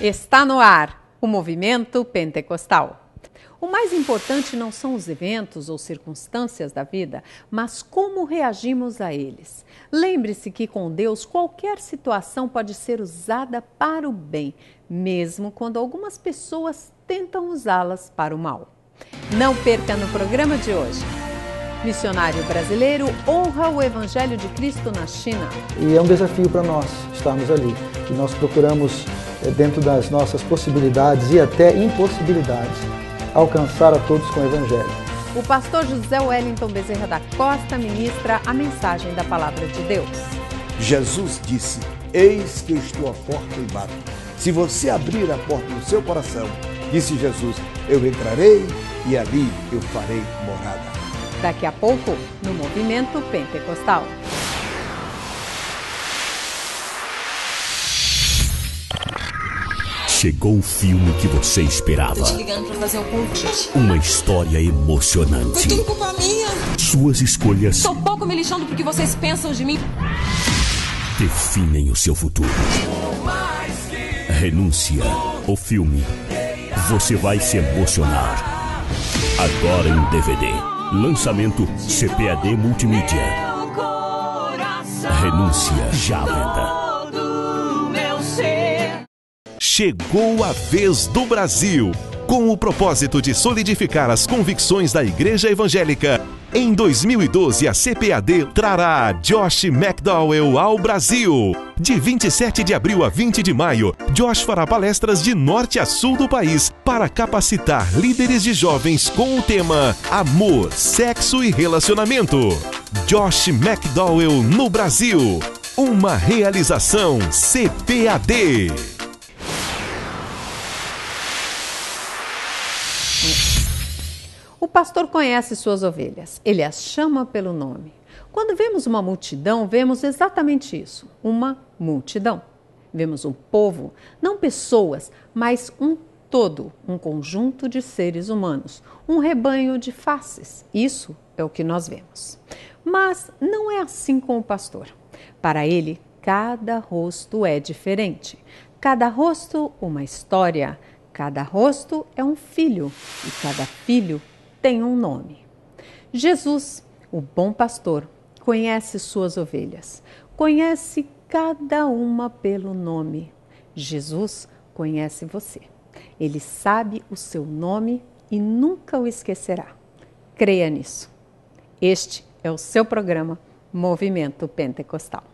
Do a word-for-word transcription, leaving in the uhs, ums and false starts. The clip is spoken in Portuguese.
Está no ar o Movimento Pentecostal. O mais importante não são os eventos ou circunstâncias da vida, mas como reagimos a eles. Lembre-se que com Deus qualquer situação pode ser usada para o bem, mesmo quando algumas pessoas tentam usá-las para o mal. Não perca no programa de hoje. Missionário brasileiro honra o Evangelho de Cristo na China. E é um desafio para nós estarmos ali. E nós procuramos, dentro das nossas possibilidades e até impossibilidades, alcançar a todos com o Evangelho. O pastor José Wellington Bezerra da Costa ministra a mensagem da Palavra de Deus. Jesus disse: eis que eu estou à porta e bato. Se você abrir a porta do seu coração, disse Jesus, eu entrarei e ali eu farei morada. Daqui a pouco, no Movimento Pentecostal. Chegou o filme que você esperava. Tô te ligando pra fazer um convite. Uma história emocionante. Foi tudo culpa minha. Suas escolhas Tô pouco me lixando pro que vocês pensam de mim. definem o seu futuro. Renúncia. O filme. Você vai se emocionar. Agora em D V D. Lançamento C P A D Multimídia. Renúncia já à venda. Chegou a vez do Brasil. Com o propósito de solidificar as convicções da Igreja Evangélica, em dois mil e doze a C P A D trará Josh McDowell ao Brasil. De vinte e sete de abril a vinte de maio, Josh fará palestras de norte a sul do país para capacitar líderes de jovens com o tema Amor, Sexo e Relacionamento. Josh McDowell no Brasil. Uma realização C P A D. O pastor conhece suas ovelhas, ele as chama pelo nome. Quando vemos uma multidão, vemos exatamente isso, uma multidão. Vemos um povo, não pessoas, mas um todo, um conjunto de seres humanos, um rebanho de faces. Isso é o que nós vemos. Mas não é assim com o pastor. Para ele, cada rosto é diferente. Cada rosto, uma história. Cada rosto é um filho e cada filho tem um nome. Jesus, o bom pastor, conhece suas ovelhas, conhece cada uma pelo nome. Jesus conhece você. Ele sabe o seu nome e nunca o esquecerá. Creia nisso. Este é o seu programa Movimento Pentecostal.